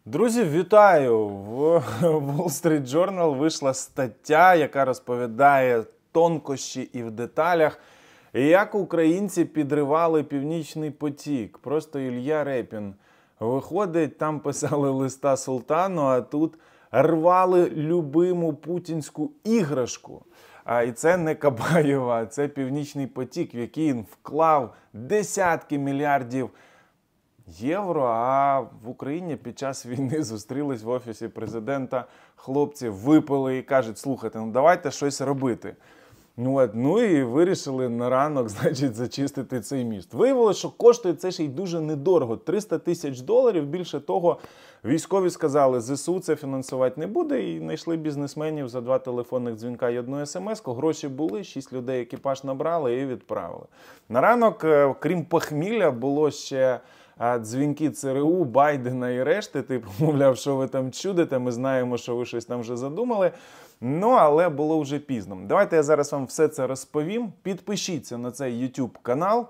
Друзі, вітаю! В Wall Street Journal вийшла стаття, яка розповідає тонкощі і в деталях, як українці підривали Північний потік. Просто Ілля Рєпін виходить, там писали листа султану, а тут рвали любиму путінську іграшку. І це не Кабаєва, це Північний потік, в який він вклав десятки мільярдів євро, а в Україні під час війни зустрілись в Офісі Президента хлопці, випили і кажуть, слухайте, ну давайте щось робити. Ну і вирішили на ранок, значить, зачистити цей міст. Виявилося, що коштує це ще й дуже недорого. $300 000, більше того, військові сказали, ЗСУ це фінансувати не буде, і знайшли бізнесменів за 2 телефонних дзвінка і 1 смс-ку. Гроші були, 6 людей екіпаж набрали і відправили. На ранок, крім похмілля, було ще дзвінки ЦРУ, Байдена і решти, типу, мовляв, що ви там чудите, ми знаємо, що ви щось там вже задумали. Але було вже пізно. Давайте я зараз вам все це розповім. Підпишіться на цей YouTube канал.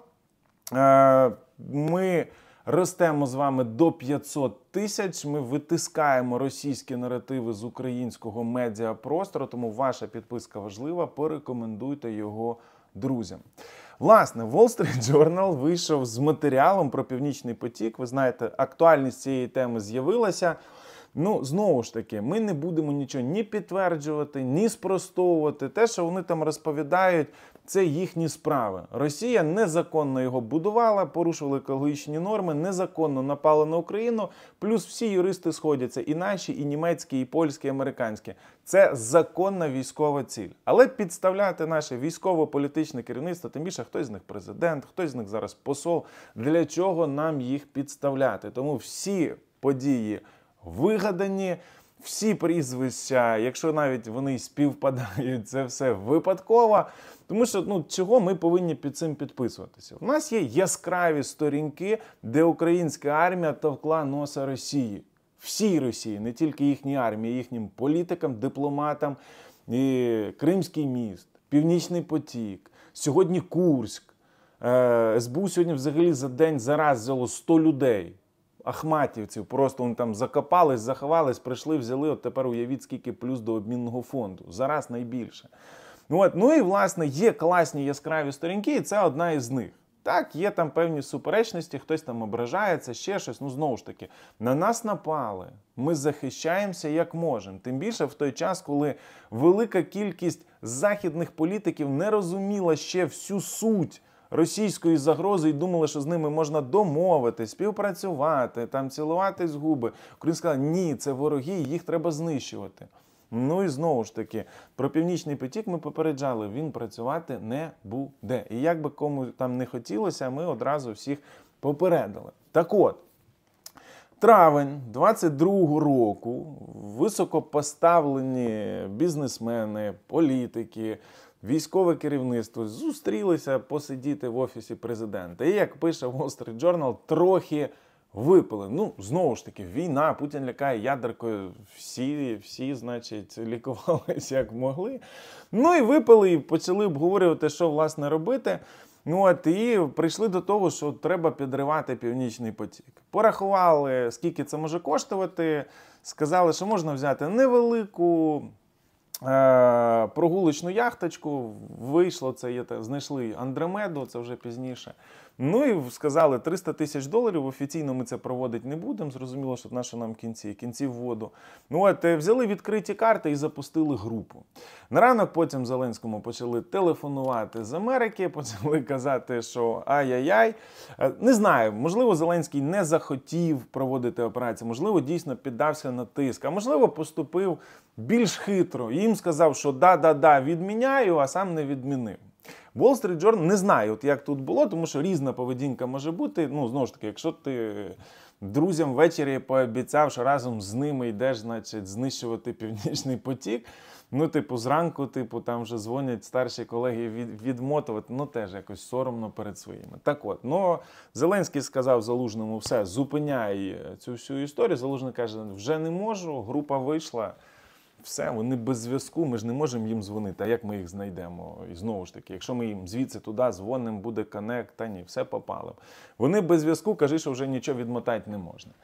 Ми ростемо з вами до 500 000. Ми витискаємо російські наративи з українського медіапростору, тому ваша підписка важлива. Порекомендуйте його друзям. Власне, Wall Street Journal вийшов з матеріалом про Північний потік. Ви знаєте, актуальність цієї теми з'явилася. Знову ж таки, ми не будемо нічого ні підтверджувати, ні спростовувати. Те, що вони там розповідають, це їхні справи. Росія незаконно його будувала, порушували екологічні норми, незаконно напала на Україну, плюс всі юристи сходяться, і наші, і німецькі, і польські, і американські. Це законна військова ціль. Але підставляти наше військово-політичне керівництво, тим більше хтось з них президент, хтось з них зараз посол, для чого нам їх підставляти? Тому всі події вигадані, всі прізвища, якщо навіть вони співпадають, це все випадково. Тому що, чого ми повинні під цим підписуватися? У нас є яскраві сторінки, де українська армія товкла носа Росії. Всій Росії, не тільки їхній армії, їхнім політикам, дипломатам, і Кримський міст, Північний потік, сьогодні Курськ. СБУ сьогодні взагалі за день зараз взяло 100 людей. Ахматівців, просто вони там закопались, заховались, прийшли, взяли, от тепер уявіть, скільки плюс до обмінного фонду. Зараз найбільше. І, власне, є класні яскраві сторінки, і це одна із них. Так, є там певні суперечності, хтось там ображається, ще щось. Знову ж таки, на нас напали. Ми захищаємося як можемо. Тим більше в той час, коли велика кількість західних політиків не розуміла ще всю суть російської загрози і думали, що з ними можна домовитись, співпрацювати, там цілуватись в губи. Україна сказала, ні, це вороги, їх треба знищувати. І знову ж таки, про Північний потік ми попереджали, він працювати не буде. І як би кому там не хотілося, ми одразу всіх попередили. Так от, травень 22-го року високопоставлені бізнесмени, політики, військове керівництво зустрілися посидіти в Офісі Президента. І, як пише Wall Street Journal, трохи випили. Знову ж таки, війна, Путін лякає ядеркою, всі, значить, лікувалися як могли. І випили, і почали обговорювати, що, власне, робити. І прийшли до того, що треба підривати Північний потік. Порахували, скільки це може коштувати, сказали, що можна взяти невелику прогулочну яхточку, вийшло це, знайшли Андромеду, це вже пізніше. І сказали, $300 000, офіційно ми це проводити не будемо, зрозуміло, що наше нам кінці в воду. Взяли відкриті карти і запустили групу. На ранок потім Зеленському почали телефонувати з Америки, почали казати, що ай-яй-яй. Не знаю, можливо, Зеленський не захотів проводити операцію, можливо, дійсно піддався на тиск, а можливо, поступив більш хитро. Їм сказав, що да, відміняю, а сам не відмінив. Wall Street Journal не знаю, як тут було, тому що різна поведінка може бути. Знову ж таки, якщо ти друзям ввечері пообіцяв, що разом з ними йдеш, значить, знищувати Північний потік, зранку, там вже дзвонять старші колеги відмотувати, теж якось соромно перед своїми. Так от, Зеленський сказав Залужному, все, зупиняй цю всю історію. Залужний каже, вже не можу, група вийшла. Все, вони без зв'язку, ми ж не можемо їм дзвонити, а як ми їх знайдемо? І знову ж таки, якщо ми їм звідси туди дзвонимо, буде коннект, та ні, все попало. Вони без зв'язку, кажи, що вже нічого відмотати не можна.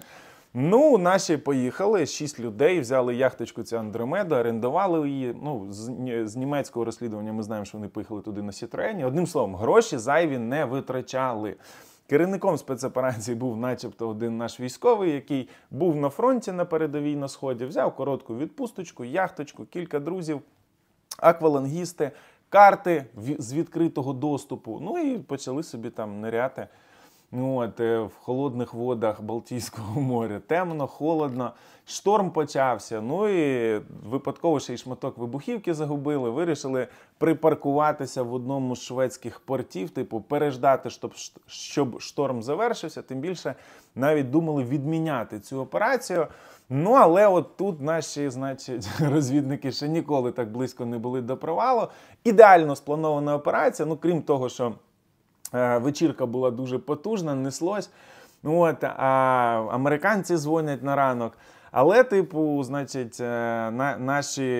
Ну, наші поїхали, 6 людей, взяли яхточку цю Андромеду, орендували її. Ну, з німецького розслідування ми знаємо, що вони поїхали туди на Сітроені. Одним словом, гроші зайві не витрачали. Керівником спецоперації був начебто один наш військовий, який був на фронті на передовій на Сході, взяв коротку відпусточку, яхточку, кілька друзів, аквалангісти, карти з відкритого доступу. Ну і почали собі там ниряти в холодних водах Балтійського моря. Темно, холодно, шторм почався. Ну і випадково ще й шматок вибухівки загубили. Вирішили припаркуватися в одному з шведських портів, типу переждати, щоб шторм завершився. Тим більше навіть думали відміняти цю операцію. Ну, але от тут наші, значить, розвідники ще ніколи так близько не були до провалу. Ідеально спланована операція, ну, крім того, що вечірка була дуже потужна, неслось. А американці дзвонять на ранок. Але, типу, значить, наші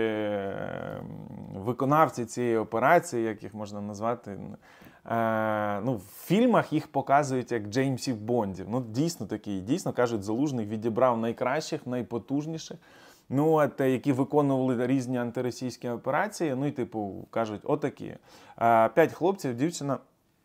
виконавці цієї операції, як їх можна назвати, в фільмах їх показують як Джеймсів Бондів. Ну, дійсно такі, дійсно, кажуть, Залужний відібрав найкращих, найпотужніших, які виконували різні антиросійські операції. Ну, і, типу, кажуть, отакі. 5 хлопців, дівчина.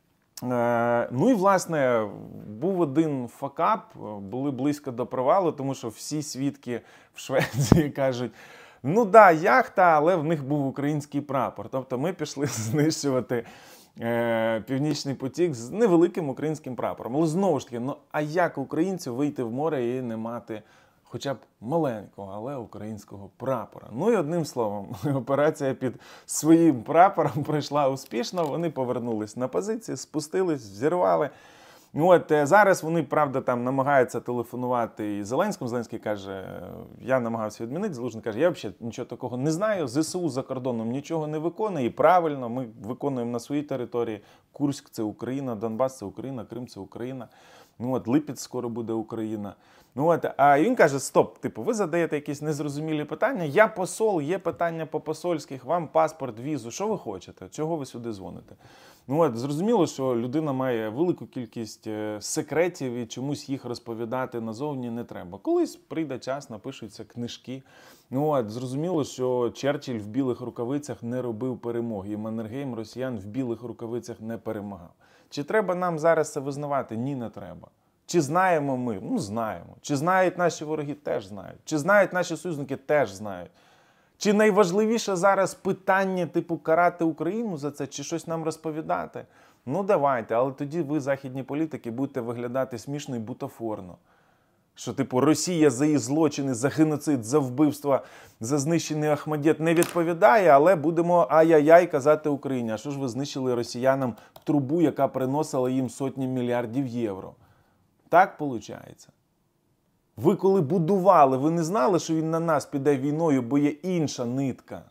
Ну і, власне, був один факап, були близько до провалу, тому що всі свідки в Швеції кажуть, ну да, яхта, але в них був український прапор. Тобто ми пішли знищувати Північний потік з невеликим українським прапором. Але знову ж таки, ну а як українцю вийти в море і не мати хоча б маленького, але українського прапора? Ну і одним словом, операція під своїм прапором пройшла успішно, вони повернулись на позиції, спустились, взірвали. Зараз вони, правда, там намагаються телефонувати і Зеленському. Зеленський каже, я намагався відмінити. Залужний каже, я взагалі нічого такого не знаю. ЗСУ за кордоном нічого не виконує. І правильно, ми виконуємо на своїй території. Курськ – це Україна, Донбас – це Україна, Крим – це Україна. Липець скоро буде Україна. А він каже, стоп, типу, ви задаєте якісь незрозумілі питання, я посол, є питання по посольських, вам паспорт, візу, що ви хочете, чого ви сюди дзвоните? Зрозуміло, що людина має велику кількість секретів і чомусь їх розповідати назовні не треба. Колись прийде час, напишуться книжки. Зрозуміло, що Черчилль в білих рукавицях не робив перемоги, і Маннергейм росіян в білих рукавицях не перемагав. Чи треба нам зараз це визнавати? Ні, не треба. Чи знаємо ми? Ну, знаємо. Чи знають наші вороги? Теж знають. Чи знають наші союзники? Теж знають. Чи найважливіше зараз питання, типу, карати Україну за це, чи щось нам розповідати? Ну, давайте, але тоді ви, західні політики, будете виглядати смішно і бутафорно. Що, типу, Росія за її злочини, за геноцид, за вбивство, за знищений Ахмадєт не відповідає, але будемо ай-яй-яй казати Україні. А що ж ви знищили росіянам трубу, яка приносила їм сотні мільярдів євро? Так виходить? Ви коли будували, ви не знали, що він на нас піде війною, бо є інша нитка?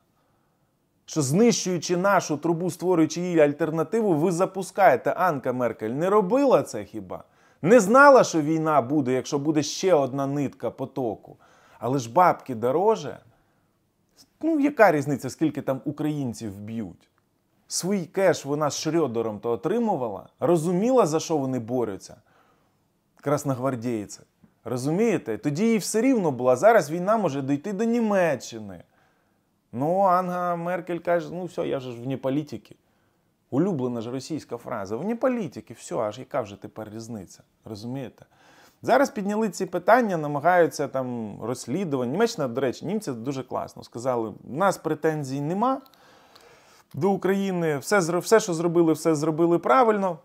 Що знищуючи нашу трубу, створюючи їй альтернативу, ви запускаєте. Анка Меркель не робила це хіба? Не знала, що війна буде, якщо буде ще одна нитка потоку. Але ж бабки дороже. Ну, яка різниця, скільки там українців б'ють? Свій кеш вона з Шрёдером то отримувала? Розуміла, за що вони борються? Красногвардійці. Розумієте? Тоді їй все рівно було. Зараз війна може дійти до Німеччини. Ну, Анга Меркель каже, ну все, я ж вне політики. Улюблена ж російська фраза. Вне політики, все, аж яка вже тепер різниця. Розумієте? Зараз підняли ці питання, намагаються там розслідування. Німеччина, до речі, німці дуже класно сказали, у нас претензій нема до України, все, що зробили, все зробили правильно.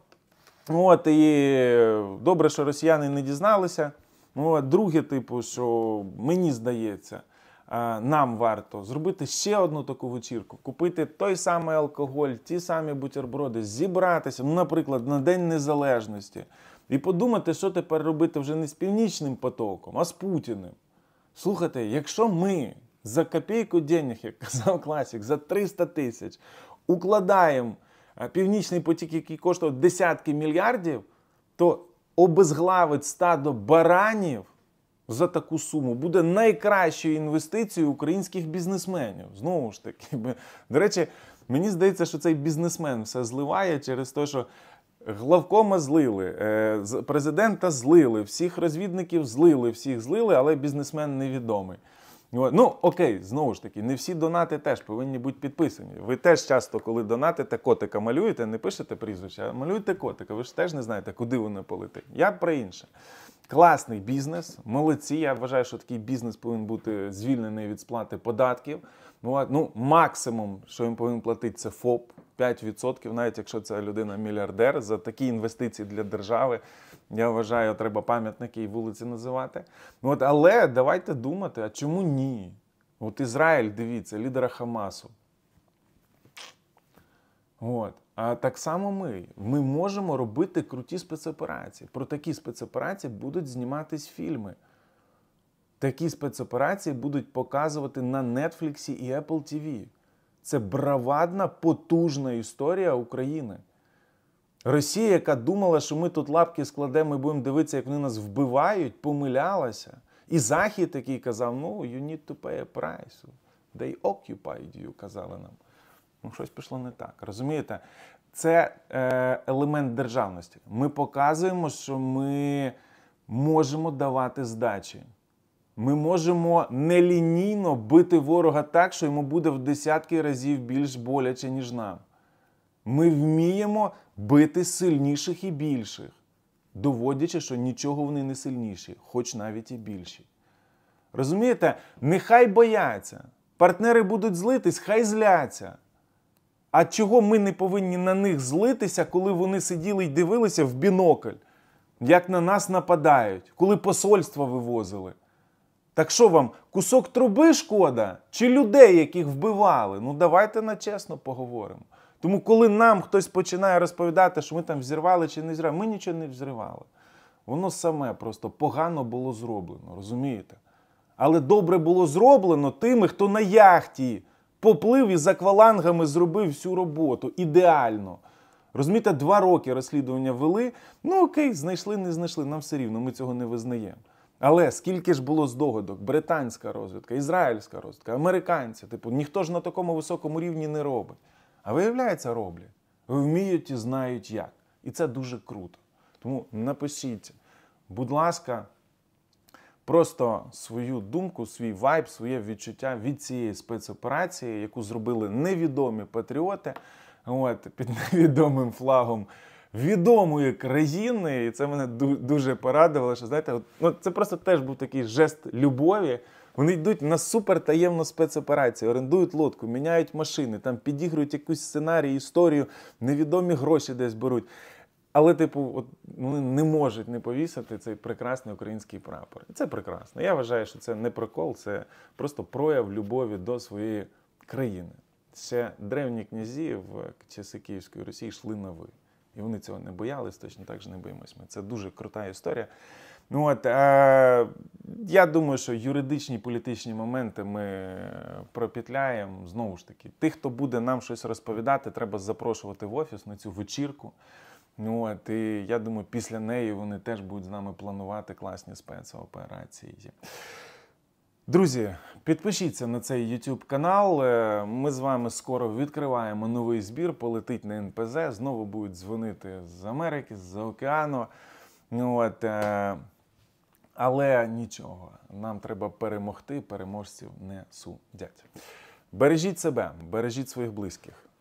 І добре, що росіяни не дізналися. Друге, типу, що мені здається, нам варто зробити ще одну таку вечірку, купити той самий алкоголь, ті самі бутерброди, зібратися, наприклад, на День Незалежності і подумати, що тепер робити вже не з Північним потоком, а з Путіним. Слухайте, якщо ми за копійку денег, як казав класик, за 300 тисяч укладаємо Північний потік, який коштував десятки мільярдів, то обезглавить стадо баранів за таку суму буде найкращою інвестицією українських бізнесменів. Знову ж таки. До речі, мені здається, що цей бізнесмен все зливає через те, що Главкома злили, президента злили, всіх розвідників злили, всіх злили, але бізнесмен невідомий. Ну, окей, знову ж таки, не всі донати теж повинні бути підписані. Ви теж часто, коли донатите, котика малюєте, не пишете прізвище, а малюєте котика. Ви ж теж не знаєте, куди воно полетить. Я про інше. Класний бізнес, молодці. Я вважаю, що такий бізнес повинен бути звільнений від сплати податків. Ну, максимум, що він повинен платити, це ФОП, 5%, навіть якщо це людина-мільярдер. За такі інвестиції для держави, я вважаю, треба пам'ятники і вулиці називати. Але давайте думати, а чому ні? Ізраїль, дивіться, лідера Хамасу. А так само ми можемо робити круті спецоперації. Про такі спецоперації будуть зніматись фільми. Такі спецоперації будуть показувати на Netflix і Apple TV. Це бравадна, потужна історія України. Росія, яка думала, що ми тут лапки складемо і будемо дивитися, як вони нас вбивають, помилялася. І Захід, який казав, you need to pay a price. They occupied you, казали нам. Щось пішло не так. Розумієте? Це елемент державності. Ми показуємо, що ми можемо давати здачі. Ми можемо нелінійно бити ворога так, що йому буде в десятки разів більш боляче, ніж нам. Ми вміємо бити сильніших і більших, доводячи, що нічого вони не сильніші, хоч навіть і більші. Розумієте? Нехай бояться. Партнери будуть злитись, хай зляться. А чого ми не повинні на них злитися, коли вони сиділи й дивилися в бінокль, як на нас нападають, коли посольства вивозили? Так що вам, кусок труби шкода? Чи людей, яких вбивали? Давайте на чесно поговоримо. Тому коли нам хтось починає розповідати, що ми там взірвали чи не взірвали, ми нічого не взривали. Воно саме просто погано було зроблено, розумієте? Але добре було зроблено тими, хто на яхті поплив і з аквалангами зробив всю роботу. Ідеально. Розумієте, 2 роки розслідування вели. Окей, знайшли, не знайшли, нам все рівно, ми цього не визнаємо. Але скільки ж було здогадок, британська розвідка, ізраїльська розвідка, американці, ніхто ж на такому високому рівні не робить. А виявляється, роблять. Вміють і знають як. І це дуже круто. Тому напишіть, будь ласка, просто свою думку, свій вайб, своє відчуття від цієї спецоперації, яку зробили невідомі патріоти, під невідомим флагом відомої країни. І це мене дуже порадувало, що, знаєте, це просто теж був такий жест любові. Вони йдуть на супертаємну спецоперацію, орендують лодку, міняють машини, там підігрують якусь сценарій, історію, невідомі гроші десь беруть. Але, вони не можуть не повісити цей прекрасний український прапор. І це прекрасно. Я вважаю, що це не прикол, це просто прояв любові до своєї країни. Ще древні князі в часи Київської Росії йшли на «ви». І вони цього не боялись, точно так же не боїмось ми. Це дуже крута історія. Я думаю, що юридичні, політичні моменти ми пропетляємо. Знову ж таки, тих, хто буде нам щось розповідати, треба запрошувати в офіс на цю вечірку. І я думаю, після неї вони теж будуть з нами планувати класні спецоперації. Друзі, підпишіться на цей YouTube канал. Ми з вами скоро відкриваємо новий збір, полетить на НПЗ. Знову будуть дзвонити з Америки, з-за океану. Але нічого, нам треба перемогти, переможців не судять. Бережіть себе, бережіть своїх близьких.